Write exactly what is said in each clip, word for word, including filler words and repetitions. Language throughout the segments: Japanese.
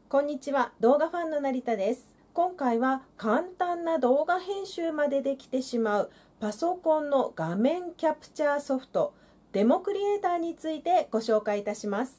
こんにちは、動画ファンの成田です。今回は簡単な動画編集までできてしまうパソコンの画面キャプチャーソフト、デモクリエイターについてご紹介いたします。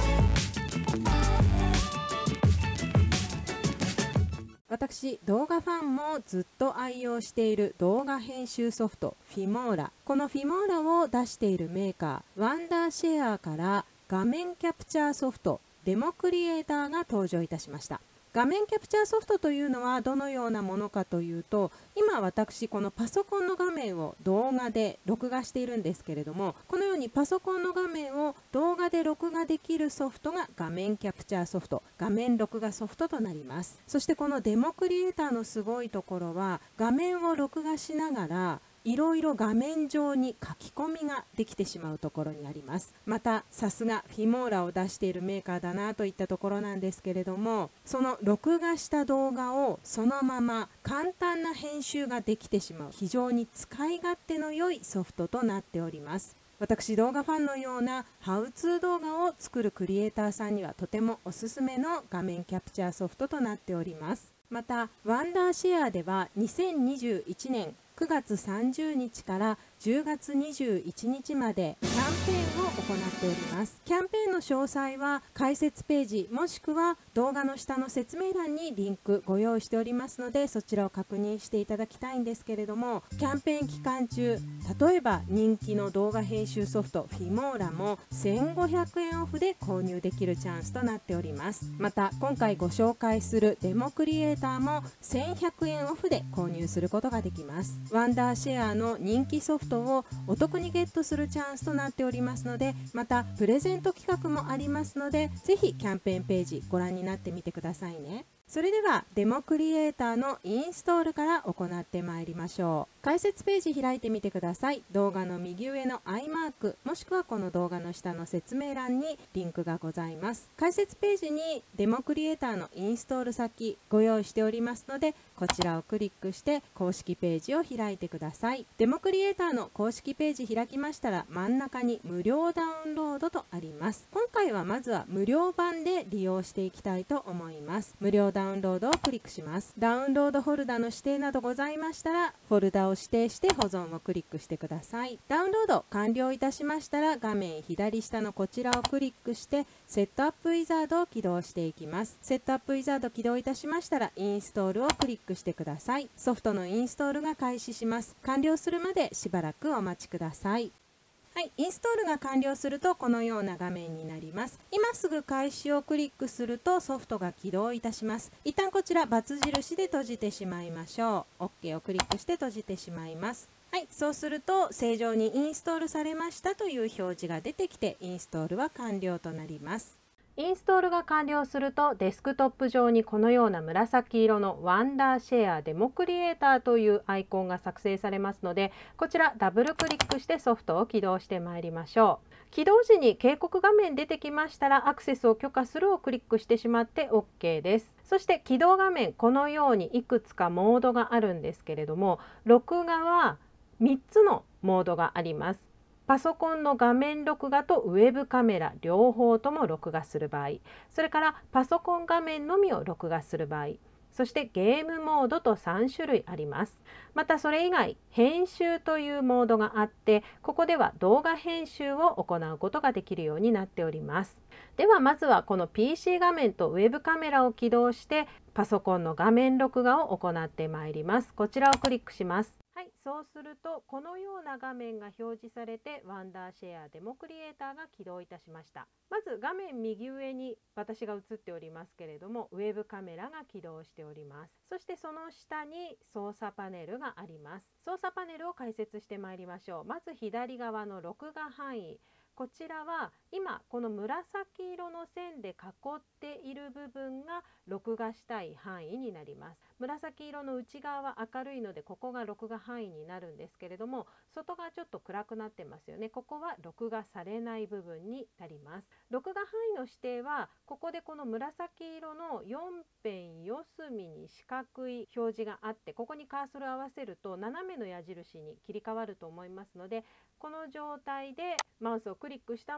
私、動画ファンもずっと愛用している動画編集ソフトフィモーラ。このフィモーラを出しているメーカーワンダーシェアから画面キャプチャーソフトデモクリエイターが登場いたしました。画面キャプチャーソフトというのはどのようなものかというと、今私このパソコンの画面を動画で録画しているんですけれども、このようにパソコンの画面を動画で録画できるソフトが画面キャプチャーソフト、画面録画ソフトとなります。そしてこのデモクリエイターのすごいところは、画面を録画しながらいろいろ画面上に書き込みができてしまうところにあります。またさすがフィモーラを出しているメーカーだなといったところなんですけれども、その録画した動画をそのまま簡単な編集ができてしまう非常に使い勝手の良いソフトとなっております。私、動画ファンのようなハウツー動画を作るクリエイターさんにはとてもおすすめの画面キャプチャーソフトとなっております。またワンダーシェアではにせんにじゅういちねんくがつさんじゅうにちからじゅうがつにじゅういちにちまでキャンペーンを行っております。キャンペーンの詳細は解説ページもしくは動画の下の説明欄にリンクご用意しておりますので、そちらを確認していただきたいんですけれども、キャンペーン期間中、例えば人気の動画編集ソフトフィモーラもせんごひゃくえんオフで購入できるチャンスとなっております。また今回ご紹介するデモクリエイターもせんひゃくえんオフで購入することができます。ワンダーシェアの人気ソフトをお得にゲットするチャンスとなっておりますので、またプレゼント企画もありますので、ぜひキャンペーンページご覧になってみてくださいね。それではデモクリエイターのインストールから行ってまいりましょう。解説ページ開いてみてください。動画の右上の アイマークもしくはこの動画の下の説明欄にリンクがございます。解説ページにデモクリエイターのインストール先ご用意しておりますので、こちらをクリックして公式ページを開いてください。デモクリエイターの公式ページ開きましたら、真ん中に無料ダウンロードとあります。今回はまずは無料版で利用していきたいと思います。無料ダウンロードをクリックします。ダウンロードフォルダの指定などございましたら、フォルダを指定して保存をクリックしてください。ダウンロード完了いたしましたら、画面左下のこちらをクリックしてセットアップウィザードを起動していきます。セットアップウィザード起動いたしましたら、インストールをクリックしてください。ソフトのインストールが開始します。完了するまでしばらくお待ちください。はい、インストールが完了するとこのような画面になります。今すぐ開始をクリックするとソフトが起動いたします。一旦こちら×印で閉じてしまいましょう。 OK をクリックして閉じてしまいます。はい、そうすると正常にインストールされましたという表示が出てきて、インストールは完了となります。インストールが完了するとデスクトップ上にこのような紫色のワンダーシェアデモクリエイターというアイコンが作成されますので、こちらダブルクリックしてソフトを起動してまいりましょう。起動時に警告画面出てきましたら、アクセスを許可するをクリックしてしまって OK です。そして起動画面、このようにいくつかモードがあるんですけれども、録画はみっつのモードがあります。パソコンの画面録画とウェブカメラ両方とも録画する場合、それからパソコン画面のみを録画する場合、そしてゲームモードとさんしゅるいあります。またそれ以外編集というモードがあって、ここでは動画編集を行うことができるようになっております。ではまずはこの ピーシー 画面とウェブカメラを起動してパソコンの画面録画を行ってまいります。こちらをクリックします。はい、そうするとこのような画面が表示されて、ワンダーシェアデモクリエイターが起動いたしました。まず画面右上に私が映っておりますけれども、ウェブカメラが起動しております。そしてその下に操作パネルがあります。操作パネルを解説してまいりましょう。まず左側の録画範囲、こちらは今この紫色の線で囲っている部分が録画したい範囲になります。紫色の内側は明るいので、ここが録画範囲になるんですけれども、外側ちょっと暗くなってますよね。ここは録画されない部分になります。録画範囲の指定はここでこの紫色のよん辺四隅に四角い表示があって、ここにカーソルを合わせると斜めの矢印に切り替わると思いますので、この状態でマウスをクリックしたまんま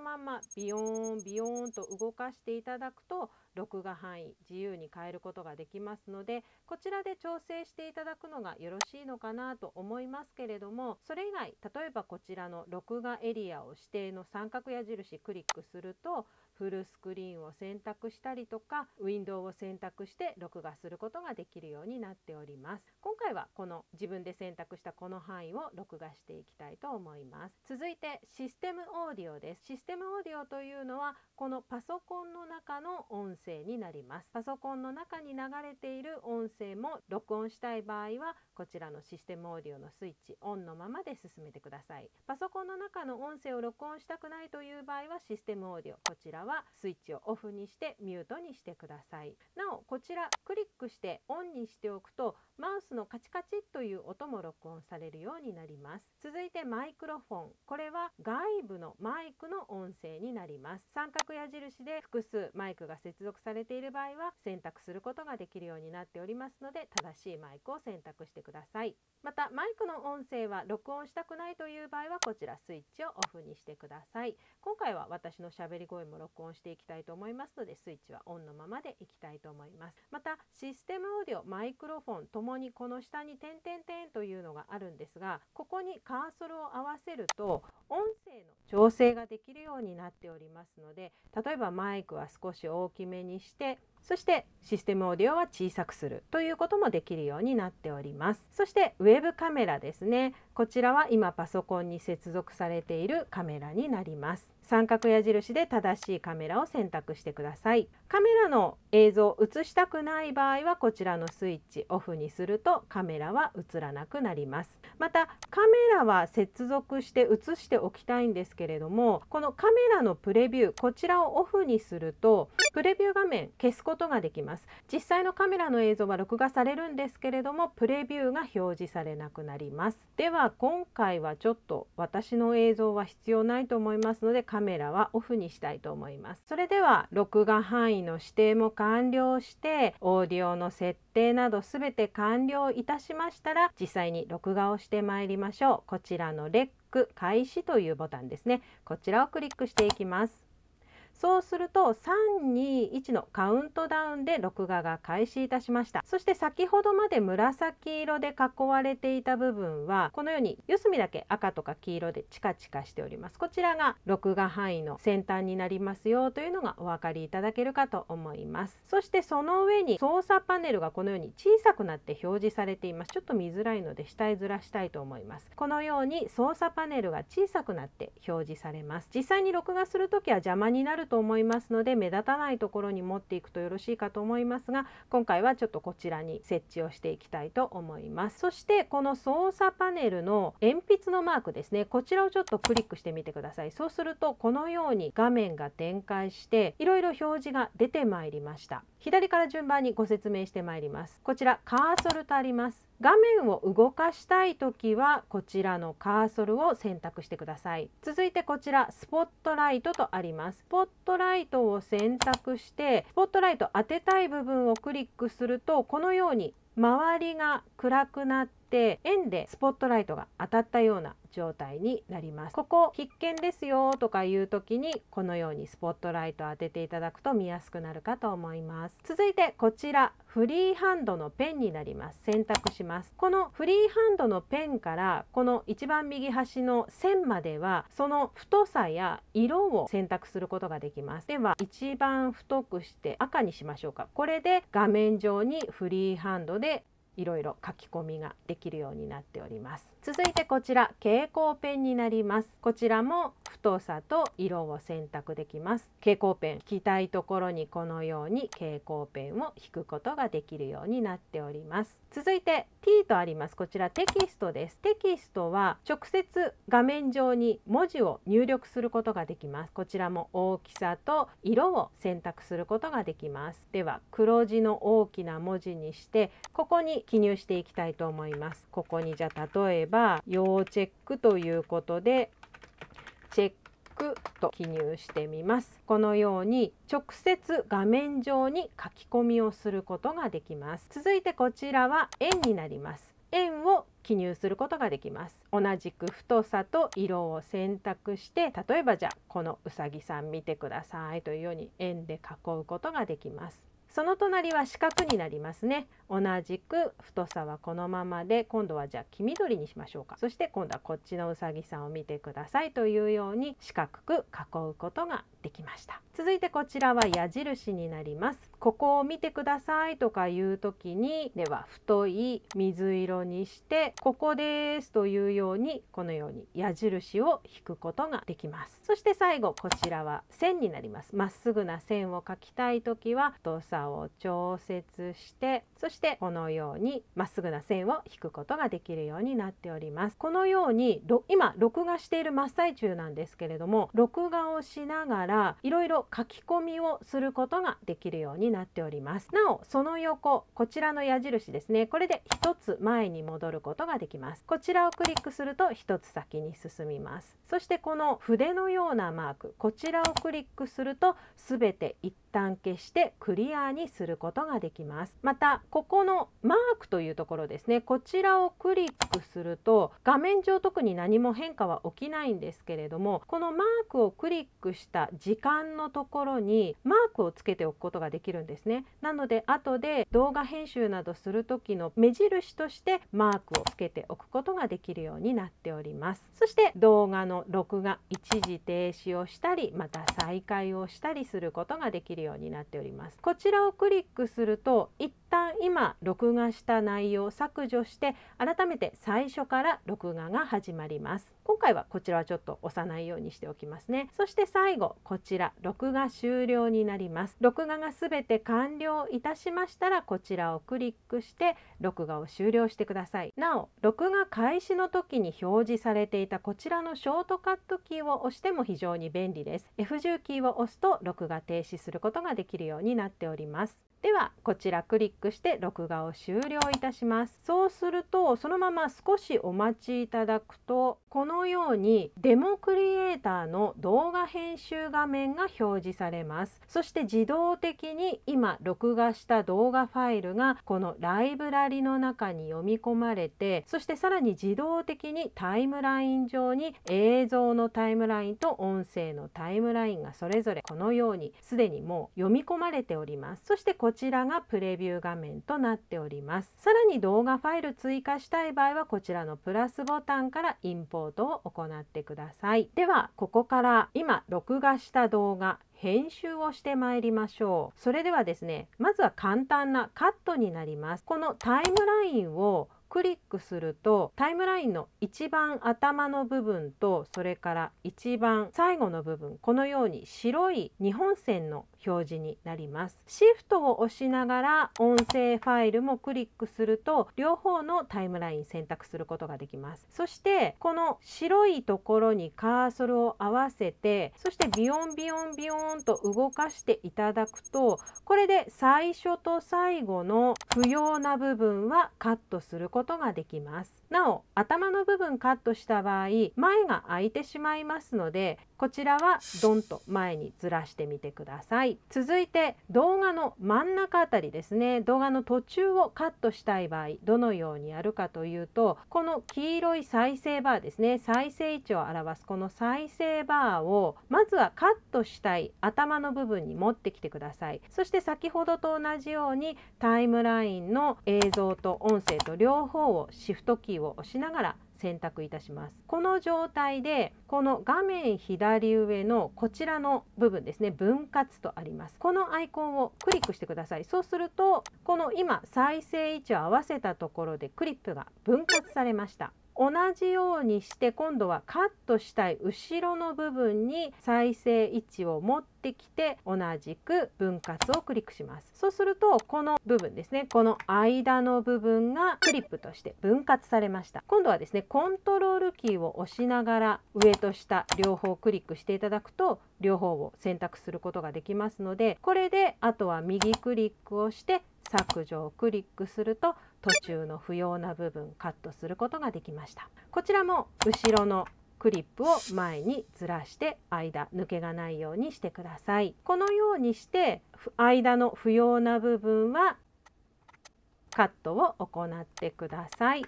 ビヨーンビヨーンと動かしていただくと録画範囲自由に変えることができますので、こちらで調整していただくのがよろしいのかなと思いますけれども、それ以外、例えばこちらの録画エリアを指定の三角矢印クリックするとフルスクリーンを選択したりとかウィンドウを選択して録画することができるようになっております。今回はこの自分で選択したこの範囲を録画していきたいと思います。続いてシステムオーディオです。システムオーディオというのはこのパソコンの中の音声になります。パソコンの中に流れている音声も録音したい場合はこちらのシステムオーディオのスイッチオンのままで進めてください。パソコンの中の音声を録音したくないという場合はシステムオーディオ、こちらはスイッチをオフにしてミュートにしてください。なおこちらクリックしてオンにしておくとマウスのカチカチという音も録音されるようになります。続いてマイクロフォン、これは外部のマイクの音声になります。三角矢印で複数マイクが接続されている場合は選択することができるようになっておりますので、正しいマイクを選択してください。またマイクの音声は録音したくないという場合はこちらスイッチをオフにしてください。今回は私のしゃべり声も録音していきたいと思いますのでスイッチはオンのままでいきたいと思います。またシステムオーディオ、マイクロフォンともにこの下に点々点というのがあるんですが、ここにカーソルを合わせると音声の調整ができるようになっておりますので、例えばマイクは少し大きめにしてそしてシステムオーディオは小さくするということもできるようになっております。そしてウェブカメラですね。こちらは今パソコンに接続されているカメラになります。三角矢印で正しいカメラを選択してください。カメラの映像を映したくない場合はこちらのスイッチオフにするとカメラは映らなくなります。またカメラは接続して映しておきたいんですけれども、このカメラのプレビュー、こちらをオフにするとプレビュー画面消すことができます。実際のカメラの映像は録画されるんですけれどもプレビューが表示されなくなります。では今回はちょっと私の映像は必要ないと思いますのでカメラはオフにしたいと思います。それでは録画範囲の指定も完了してオーディオの設定などすべて完了いたしましたら実際に録画をしてまいりましょう。こちらのレック開始というボタンですね。こちらをクリックしていきます。そうするとさんにいちのカウントダウンで録画が開始いたしました。そして先ほどまで紫色で囲われていた部分はこのように四隅だけ赤とか黄色でチカチカしております。こちらが録画範囲の先端になりますよというのがお分かりいただけるかと思います。そしてその上に操作パネルがこのように小さくなって表示されています。ちょっと見づらいので下へずらしたいと思います。このように操作パネルが小さくなって表示されます。実際に録画するときは邪魔になると思いますので目立たないところに持っていくとよろしいかと思いますが、今回はちょっとこちらに設置をしていきたいと思います。そしてこの操作パネルの鉛筆のマークですね、こちらをちょっとクリックしてみてください。そうするとこのように画面が展開していろいろ表示が出てまいりました。左から順番にご説明してまいります。こちらカーソルとあります。画面を動かしたいときはこちらのカーソルを選択してください。続いてこちらスポットライトとあります。スポットライトを選択してスポットライト当てたい部分をクリックするとこのように周りが暗くなって円でスポットライトが当たったような状態になります。ここ必見ですよとかいう時にこのようにスポットライトを当てていただくと見やすくなるかと思います。続いてこちらフリーハンドのペンになります。選択します。このフリーハンドのペンからこの一番右端の線まではその太さや色を選択することができます。では一番太くして赤にしましょうか。これで画面上にフリーハンドでいろいろ書き込みができるようになっております。続いてこちら蛍光ペンになります。こちらも太さと色を選択できます。蛍光ペン、引きたいところにこのように蛍光ペンを引くことができるようになっております。続いて T とあります。こちらテキストです。テキストは直接画面上に文字を入力することができます。こちらも大きさと色を選択することができます。では黒字の大きな文字にしてここに記入していきたいと思います。ここにじゃあ例えば要チェックということでチェックと記入してみます。このように直接画面上に書き込みをすることができます。続いてこちらは円になります。 円を記入することができます。同じく太さと色を選択して、例えばじゃあこのうさぎさん見てくださいというように円で囲うことができます。その隣は四角になりますね。同じく太さはこのままで、今度はじゃあ黄緑にしましょうか。そして今度はこっちのうさぎさんを見てくださいというように四角く囲うことができました。続いてこちらは矢印になります。ここを見てくださいとかいう時に、では太い水色にしてここですというように、このように矢印を引くことができます。そして最後こちらは線になります。まっすぐな線を描きたい時は太さを調節して、そしてこのようにまっすぐな線を引くことができるようになっております。このように今録画している真っ最中なんですけれども、録画をしながらいろいろ書き込みをすることができるようになっております。なおその横、こちらの矢印ですね、これで一つ前に戻ることができます。こちらをクリックすると一つ先に進みます。そしてこの筆のようなマーク、こちらをクリックすると全て一旦消してクリアにすることができます。またここのマークというところですね、こちらをクリックすると画面上特に何も変化は起きないんですけれども、このマークをクリックした時間のところにマークをつけておくことができるんですね。なので後で動画編集などする時の目印としてマークをつけておくことができるようになっております。そして動画の録画一時停止をしたり、また再開をしたりすることができるようになっております。こちらをクリックすると一旦今録画した内容を削除して改めて最初から録画が始まります。今回はこちらはちょっと押さないようにしておきますね。そして最後こちら録画終了になります。録画がすべて完了いたしましたらこちらをクリックして録画を終了してください。なお録画開始の時に表示されていたこちらのショートカットキーを押しても非常に便利です。エフじゅう キーを押すと録画停止することができるようになっております。ではこちらクリックして録画を終了いたします。そうするとそのまま少しお待ちいただくと、このようにデモクリエイターの動画編集画面が表示されます。そして自動的に今録画した動画ファイルがこのライブラリの中に読み込まれて、そしてさらに自動的にタイムライン上に映像のタイムラインと音声のタイムラインがそれぞれこのようにすでにもう読み込まれております。そしてこちらがプレビュー画面となっております。さらに動画ファイル追加したい場合はこちらのプラスボタンからインポートを行ってください。ではここから今録画した動画編集をしてまいりましょう。それではですね、まずは簡単なカットになります。このタイムラインをクリックするとタイムラインの一番頭の部分とそれから一番最後の部分、このように白いにほん線の表示になります。シフトを押しながら音声ファイルもクリックすると両方のタイムライン選択することができます。そしてこの白いところにカーソルを合わせて、そしてビヨンビヨンビヨンと動かしていただくと、これで最初と最後の不要な部分はカットすることができます。なお頭の部分カットした場合前が空いてしまいますので、こちらはドンと前にずらしてみてください。続いて動画の真ん中あたりですね、動画の途中をカットしたい場合どのようにやるかというと、この黄色い再生バーですね、再生位置を表すこの再生バーをまずはカットしたい頭の部分に持ってきてください。そして先ほどと同じようにタイムラインの映像と音声と両方をシフトキーを押しながら選択いたします。この状態でこの画面左上のこちらの部分ですね、分割とあります。このアイコンをクリックしてください。そうするとこの今再生位置を合わせたところでクリップが分割されました。同じようにして今度はカットしたい後ろの部分に再生位置を持ってきて同じく分割をクリックします。そうするとこの部分ですね、この間の部分がクリップとして分割されました。今度はですねコントロールキーを押しながら上と下両方クリックしていただくと両方を選択することができますので、これであとは右クリックをして削除をクリックすると途中の不要な部分カットすることができました。こちらも後ろのクリップを前にずらして間抜けがないようにしてください。このようにして間の不要な部分はカットを行ってください。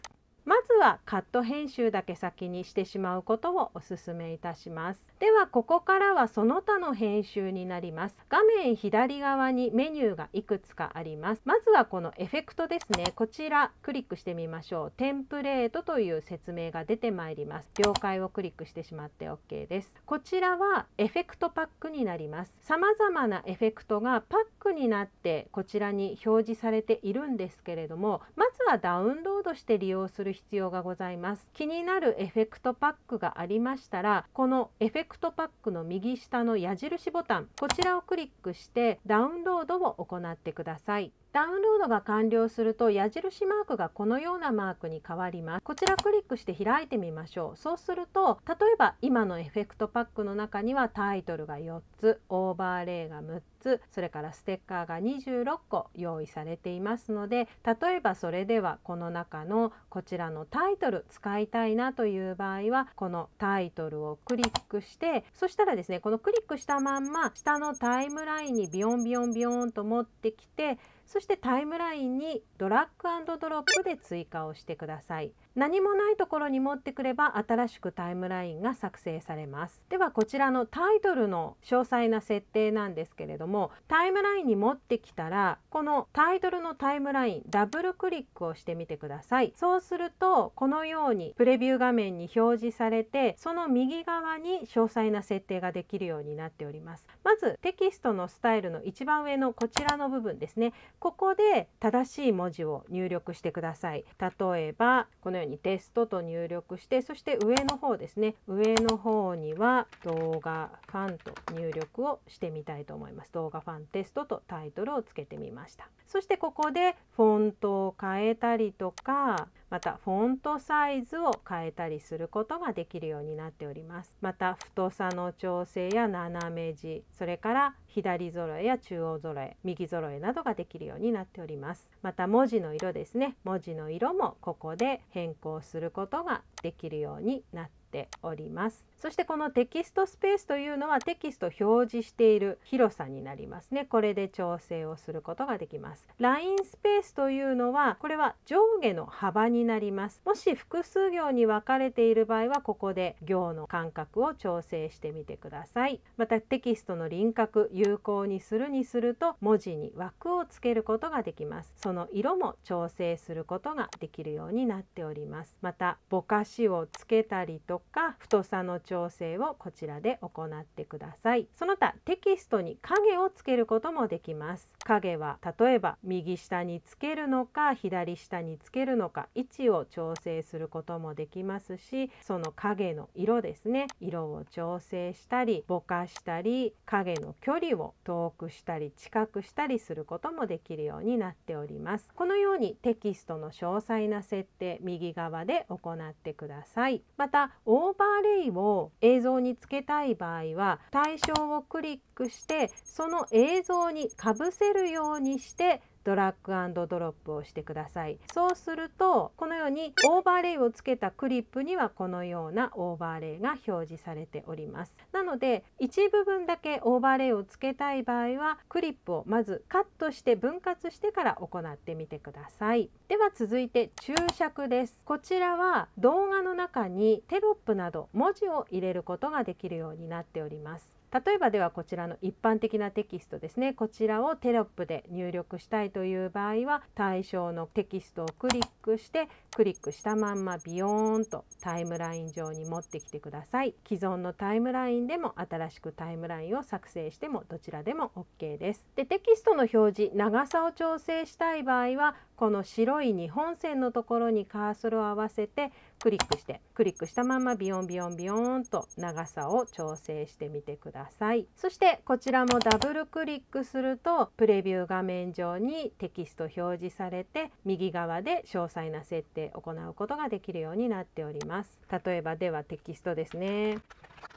まずはカット編集だけ先にしてしまうことをお勧めいたします。ではここからはその他の編集になります。画面左側にメニューがいくつかあります。まずはこのエフェクトですね。こちらクリックしてみましょう。テンプレートという説明が出てまいります。了解をクリックしてしまって OK です。こちらはエフェクトパックになります。様々なエフェクトがパックになってこちらに表示されているんですけれども、まずはダウンロードして利用する必要がございます。気になるエフェクトパックがありましたら、このエフェクトパックの右下の矢印ボタン、こちらをクリックしてダウンロードを行ってください。ダウンロードが完了すると矢印マークがこのようなマークに変わります。こちらクリックして開いてみましょう。そうすると、例えば今のエフェクトパックの中にはタイトルがよっつ、オーバーレイがむっつ、それからステッカーがにじゅうろっこ用意されていますので、例えばそれではこの中のこちらのタイトル使いたいなという場合は、このタイトルをクリックして、そしたらですね、このクリックしたまんま下のタイムラインにビヨンビヨンビヨンと持ってきて、そしてタイムラインにドラッグ&ドロップで追加をしてください。何もないところに持ってくれば新しくタイムラインが作成されます。ではこちらのタイトルの詳細な設定なんですけれども、タイムラインに持ってきたらこのタイトルのタイムラインダブルクリックをしてみてください。そうするとこのようにプレビュー画面に表示されて、その右側に詳細な設定ができるようになっております。まずテキストのスタイルの一番上のこちらの部分ですね。ここで正しい文字を入力してください。例えばこのようにテストと入力して、そして上の方ですね、上の方には動画ファンと入力をしてみたいと思います。動画ファンテストとタイトルをつけてみました。そしてここでフォントを変えたりとか、またフォントサイズを変えたりすることができるようになっております。また太さの調整や斜め字、それから左揃えや中央揃え、右揃えなどができるようになっております。また文字の色ですね、文字の色もここで変更することができるようになってております。そしてこのテキストスペースというのはテキストを表示している広さになりますね。これで調整をすることができます。ラインスペースというのはこれは上下の幅になります。もし複数行に分かれている場合はここで行の間隔を調整してみてください。またテキストの輪郭有効にするにすると文字に枠をつけることができます。その色も調整することができるようになっております。またぼかしをつけたりとか太さの調整をこちらで行ってください。その他テキストに影をつけることもできます。影は例えば右下につけるのか左下につけるのか位置を調整することもできますし、その影の色ですね、色を調整したりぼかしたり影の距離を遠くしたり近くしたりすることもできるようになっております。このようにテキストの詳細な設定右側で行ってください。またオーバーレイを映像につけたい場合は対象をクリックしてその映像にかぶせるようにしてドラッグ&ドロップをしてください。そうするとこのようにオーバーレイをつけたクリップにはこのようなオーバーレイが表示されております。なので一部分だけオーバーレイをつけたい場合はクリップをまずカットして分割してから行ってみてください。では続いて注釈です。こちらは動画の中にテロップなど文字を入れることができるようになっております。例えばではこちらの一般的なテキストですね、こちらをテロップで入力したいという場合は対象のテキストをクリックしてクリックしたまんまビヨーンとタイムライン上に持ってきてください。既存のタイムラインでも新しくタイムラインを作成してもどちらでも OK です。でテキストの表示長さを調整したい場合はこの白いにほん線のところにカーソルを合わせてクリックしてクリックしたままビヨンビヨンビヨンと長さを調整してみてください。そしてこちらもダブルクリックするとプレビュー画面上にテキスト表示されて右側で詳細な設定を行うことができるようになっております。例えばではテキストですね、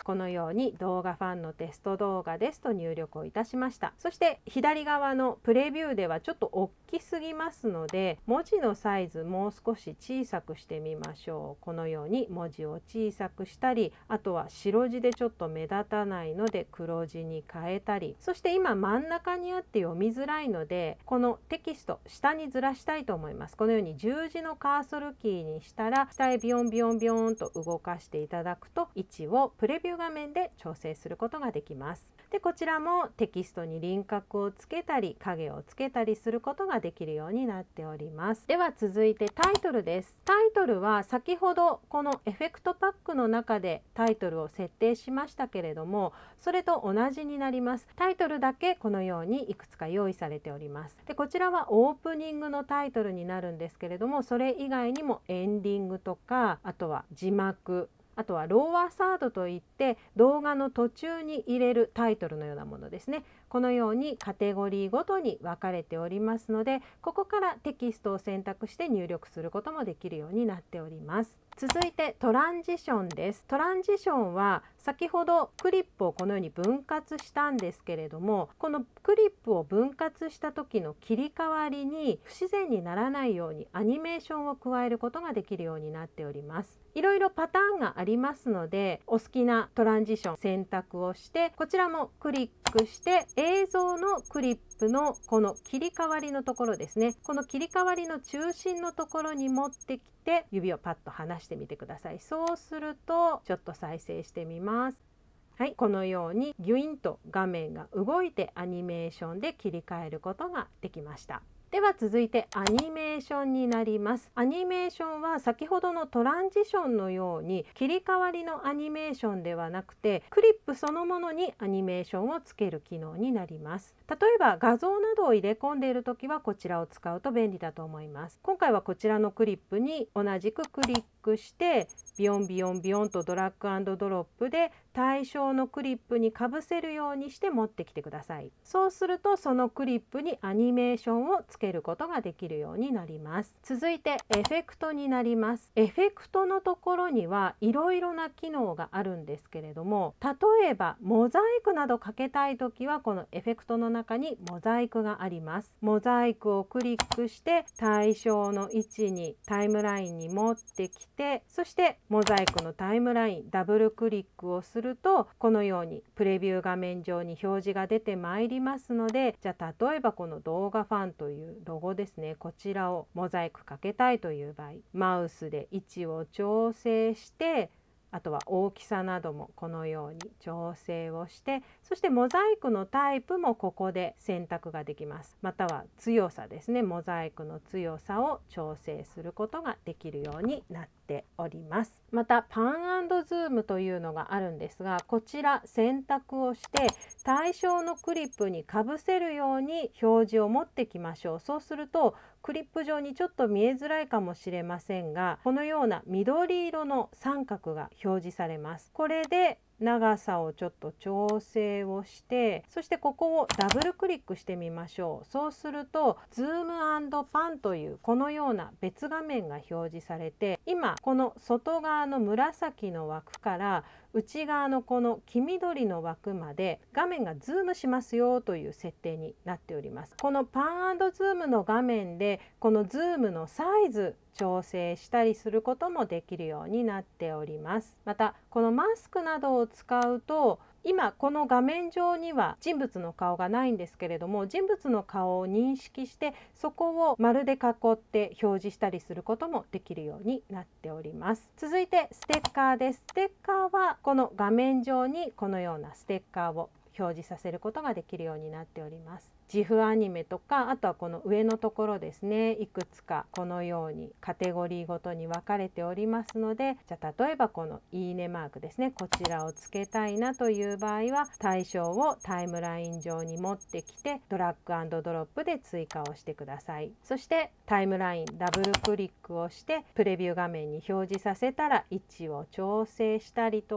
このように動画ファンのテスト動画ですと入力をいたしました。そして左側のプレビューではちょっと大きすぎますので、文字のサイズもう少し小さくしてみましょう。このように文字を小さくしたり、あとは白字でちょっと目立たないので黒字に変えたり、そして今真ん中にあって読みづらいので、このテキスト下にずらしたいと思います。このように十字のカーソルキーにしたら下へビヨンビヨンビヨンと動かしていただくと位置をプレビュー画面で調整することができます。でこちらもテキストに輪郭をつけたり影をつけたりすることができるようになっております。では続いてタイトルです。タイトルは先ほどこのエフェクトパックの中でタイトルを設定しましたけれども、それと同じになります。タイトルだけこのようにいくつか用意されております。でこちらはオープニングのタイトルになるんですけれども、それ以外にもエンディングとか、あとは字幕、あとはローワーサードといって動画の途中に入れるタイトルのようなものですね。このようにカテゴリーごとに分かれておりますので、ここからテキストを選択して入力することもできるようになっております。続いてトランジションです。トランジションは先ほどクリップをこのように分割したんですけれども、このクリップを分割した時の切り替わりに不自然にならないようにアニメーションを加えることができるようになっております。いろいろパターンがありますので、お好きなトランジション選択をして、こちらもクリックして映像のクリップのこの切り替わりのところですね、この切り替わりの中心のところに持ってきて指をパッと離してみてください。そうするとちょっと再生してみます。はい、このようにギュインと画面が動いてアニメーションで切り替えることができました。では続いてアニメーションになります。アニメーションは先ほどのトランジションのように切り替わりのアニメーションではなくて、クリップそのものにアニメーションをつける機能になります。例えば画像などを入れ込んでいるときはこちらを使うと便利だと思います。今回はこちらのクリップに同じくクリックしてビヨンビヨンビヨンとドラッグ&ドロップで対象のクリップにかぶせるようにして持ってきてください。そうするとそのクリップにアニメーションをつけることができるようになります。続いてエフェクトになります。エフェクトのところにはいろいろな機能があるんですけれども、例えばモザイクなどかけたいときはこのエフェクトの中にモザイクがあります。モザイクをクリックして対象の位置にタイムラインに持ってきて、そしてモザイクのタイムラインダブルクリックをするとこのようにプレビュー画面上に表示が出てまいりますので、じゃあ例えばこの動画ファンというロゴですね、こちらをモザイクかけたいという場合、マウスで位置を調整して、あとは大きさなどもこのように調整をして、そしてモザイクのタイプもここで選択ができます。または強さですね、モザイクの強さを調整することができるようになっております。またパン&ズームというのがあるんですが、こちら選択をして対象のクリップにかぶせるように表示を持ってきましょう。そうするとクリップ上にちょっと見えづらいかもしれませんが、このような緑色の三角が表示されます。これで長さをちょっと調整をして、そしてここをダブルクリックしてみましょう。そうするとズーム&パンというこのような別画面が表示されて、今この外側の紫の枠から内側のこの黄緑の枠まで画面がズームしますよという設定になっております。このパン&ズームの画面でこのズームのサイズ調整したりすることもできるようになっております。またこのマスクなどを使うと、今この画面上には人物の顔がないんですけれども、人物の顔を認識してそこを丸で囲って表示したりすることもできるようになっております。続いてステッカーです。ステッカーはこの画面上にこのようなステッカーを表示させることができるようになっております。ジフアニメとか、あとはこの上のところですね、いくつかこのようにカテゴリーごとに分かれておりますので、じゃあ例えばこのいいねマークですね、こちらをつけたいなという場合は対象をタイムライン上に持ってきてドラッグ&ドロップで追加をしてください。そしてタイムラインダブルクリックをしてプレビュー画面に表示させたら位置を調整したりとか、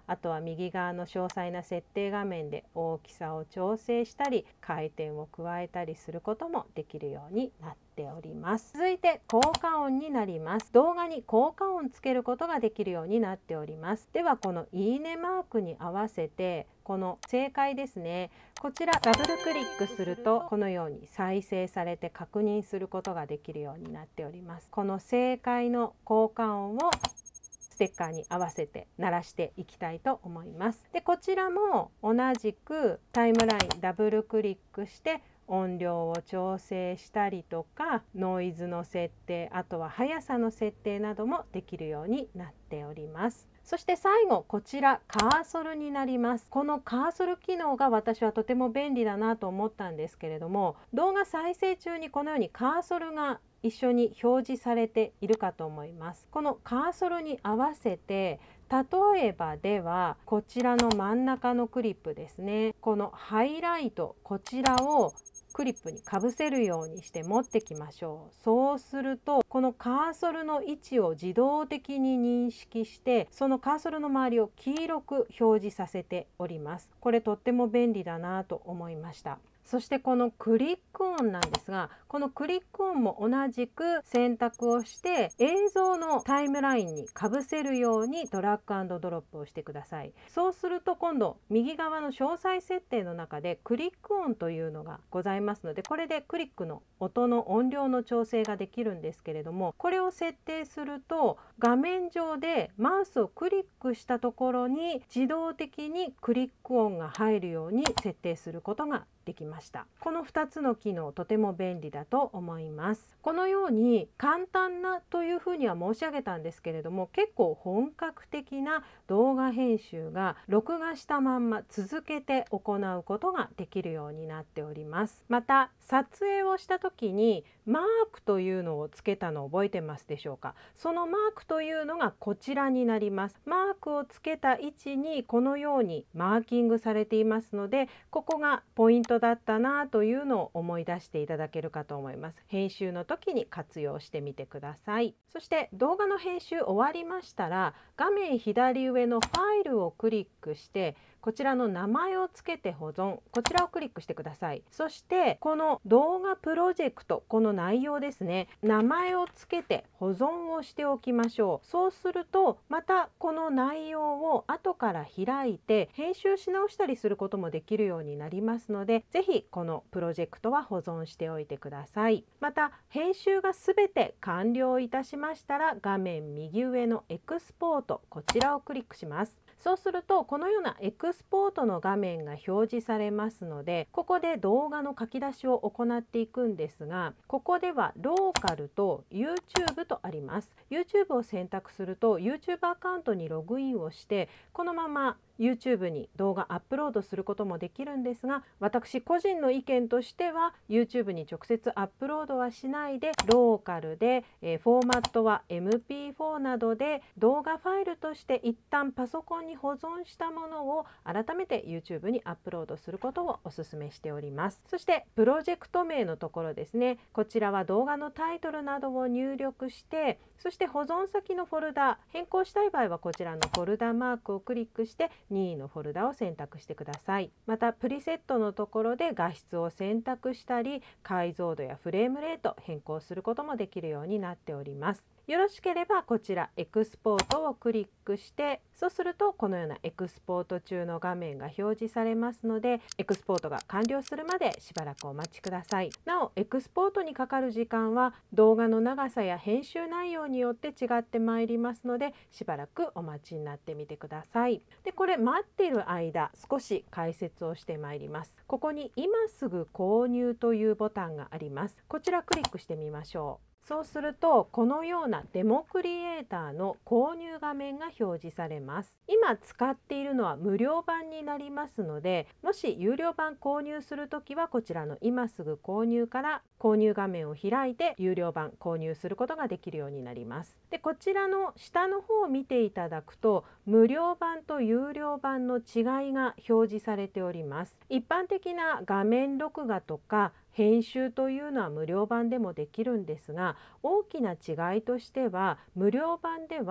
あとは右側の詳細な設定画面で大きさを調整したり回転を加えたりすることもできるようになっております。続いて効果音になります。動画に効果音つけることができるようになっております。ではこのいいねマークに合わせてこの正解ですね、こちらダブルクリックするとこのように再生されて確認することができるようになっております。この正解の効果音をステッカーに合わせて鳴らしていきたいと思います。でこちらも同じくタイムラインダブルクリックして音量を調整したりとかノイズの設定、あとは速さの設定などもできるようになっております。そして最後こちらカーソルになります。このカーソル機能が私はとても便利だなと思ったんですけれども、動画再生中にこのようにカーソルが一緒に表示されているかと思います。このカーソルに合わせて例えばではこちらの真ん中のクリップですね、このハイライトこちらをクリップにかぶせるようにして持ってきましょう。そうするとこのカーソルの位置を自動的に認識してそのカーソルの周りを黄色く表示させております。これとっても便利だなと思いました。そしてこのクリック音なんですが、このクリック音も同じく選択をして映像のタイムラインにかぶせるようにドラッグ&ドロップをしてください。そうすると今度右側の詳細設定の中でクリック音というのがございますので、これでクリックの音の音量の調整ができるんですけれども、これを設定すると画面上でマウスをクリックしたところに自動的にクリック音が入るように設定することができました。このふたつの機能とても便利だと思います。このように簡単なというふうには申し上げたんですけれども、結構本格的な動画編集が録画したまんま続けて行うことができるようになっております。また撮影をした時にマークというのをつけたのを覚えてますでしょうか。そのマークというのがこちらになります。マークをつけた位置にこのようにマーキングされていますので、ここがポイントだったなというのを思い出していただけるかと思います。編集の時に活用してみてください。そして動画の編集終わりましたら、画面左上のファイルをクリックしてこちらの名前をつけて保存、こちらをクリックしてください。そしてこの動画プロジェクト、この内容ですね、名前をつけて保存をしておきましょう。そうするとまたこの内容を後から開いて編集し直したりすることもできるようになりますので、ぜひこのプロジェクトは保存しておいてください。また編集がすべて完了いたしましたら、画面右上のエクスポート、こちらをクリックします。そうするとこのようなエクスポートの画面が表示されますので、ここで動画の書き出しを行っていくんですが、ここではローカルと YouTube とあります。 YouTube を選択すると YouTube アカウントにログインをしてこのままYouTube に動画アップロードすることもできるんですが、私個人の意見としては YouTube に直接アップロードはしないでローカルで、えー、フォーマットは エムピーフォー などで動画ファイルとして一旦パソコンに保存したものを改めて YouTube にアップロードすることをお勧めしております。そしてプロジェクト名のところですね、こちらは動画のタイトルなどを入力して、そして保存先のフォルダ、変更したい場合はこちらのフォルダマークをクリックして任意のフォルダを選択してください。またプリセットのところで画質を選択したり解像度やフレームレート変更することもできるようになっております。よろしければこちらエクスポートをクリックして、そうするとこのようなエクスポート中の画面が表示されますので、エクスポートが完了するまでしばらくお待ちください。なおエクスポートにかかる時間は動画の長さや編集内容によって違ってまいりますので、しばらくお待ちになってみてください。でこれ待っている間少し解説をしてまいります。ここに今すぐ購入というボタンがあります。こちらクリックしてみましょう。そうするとこのようなデモクリエイターの購入画面が表示されます。今使っているのは無料版になりますので、もし有料版購入するときはこちらの今すぐ購入から購入画面を開いて有料版購入することができるようになります。でこちらの下の方を見ていただくと無料版と有料版の違いが表示されております。一般的な画面録画とか編集というのは無料版でもできるんですが、大きな違いとしては無料版では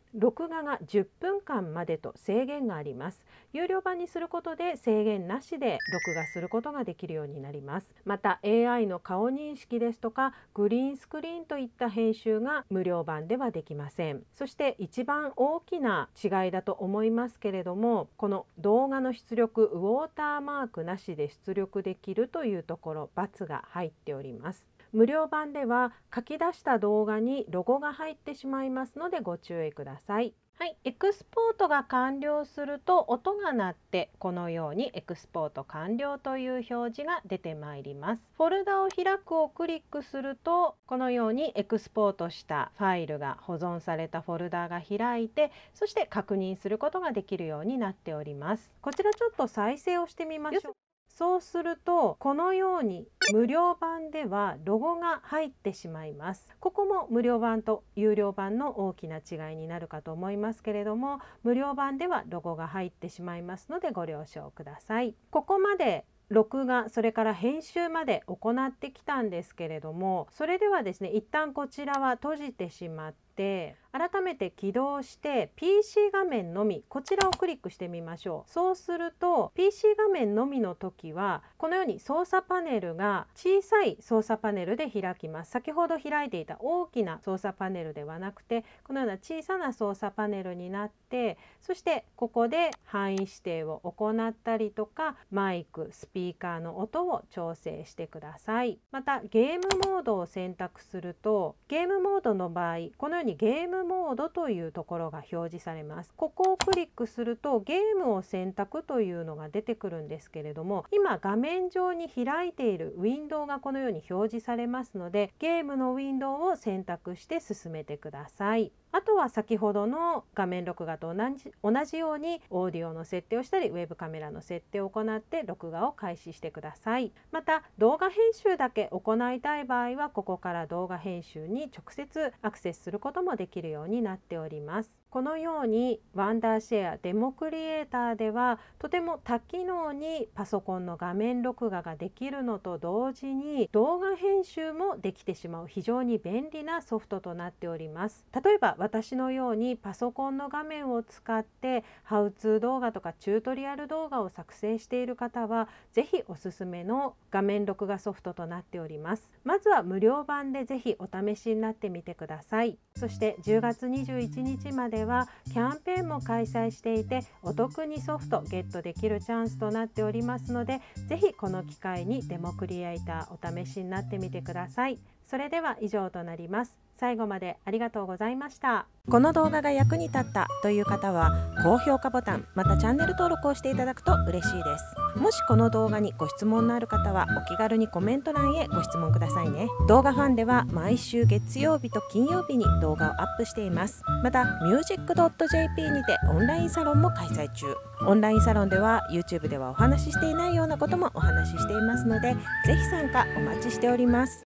録画がじゅっぷんかんまでと制限があります。有料版にすることで制限なしで録画することができるようになります。また エーアイ の顔認識ですとかグリーンスクリーンといった編集が無料版ではできません。そして一番大きな違いだと思いますけれども、この動画の出力ウォーターマークなしで出力できるというところ×が入っております。無料版では書き出した動画にロゴが入ってしまいますのでご注意ください。はい、エクスポートが完了すると音が鳴ってこのようにエクスポート完了という表示が出てまいります。フォルダを開くをクリックするとこのようにエクスポートしたファイルが保存されたフォルダが開いて、そして確認することができるようになっております。こちらちょっと再生をしてみましょう。そうするとこのように無料版ではロゴが入ってしまいます。ここも無料版と有料版の大きな違いになるかと思いますけれども、無料版ではロゴが入ってしまいますのでご了承ください。ここまで録画それから編集まで行ってきたんですけれども、それではですね一旦こちらは閉じてしまって改めて起動して ピーシー 画面のみこちらをクリックしてみましょう。そうすると ピーシー 画面のみの時はこのように操作パネルが小さい操作パネルで開きます。先ほど開いていた大きな操作パネルではなくてこのような小さな操作パネルになって、そしてここで範囲指定を行ったりとかマイクスピーカーの音を調整してください。またゲームモードを選択するとゲームモードの場合このようにゲームモードというところが表示されます。ここをクリックするとゲームを選択というのが出てくるんですけれども、今画面上に開いているウィンドウがこのように表示されますのでゲームのウィンドウを選択して進めてください。あとは先ほどの画面録画と同じ、同じようにオーディオの設定をしたりウェブカメラの設定を行って録画を開始してください。また動画編集だけ行いたい場合はここから動画編集に直接アクセスすることもできるようになっております。このようにワンダーシェアデモクリエイターではとても多機能にパソコンの画面録画ができるのと同時に動画編集もできてしまう非常に便利なソフトとなっております。例えば私のようにパソコンの画面を使ってハウツー動画とかチュートリアル動画を作成している方はぜひおすすめの画面録画ソフトとなっております。まずは無料版でぜひお試しになってみてください。そしてじゅうがつにじゅういちにちまではキャンペーンも開催していてお得にソフトゲットできるチャンスとなっておりますので、ぜひこの機会にデモクリエイターお試しになってみてください。それでは以上となります。最後までありがとうございました。 この動画が役に立ったという方は高評価ボタンまたチャンネル登録をしていただくと嬉しいです。もしこの動画にご質問のある方はお気軽にコメント欄へご質問くださいね。動画ファンでは毎週月曜日と金曜日に動画をアップしています。また ミュージックドットジェーピー にてオンラインサロンも開催中。オンラインサロンでは YouTube ではお話ししていないようなこともお話ししていますので、ぜひ参加お待ちしております。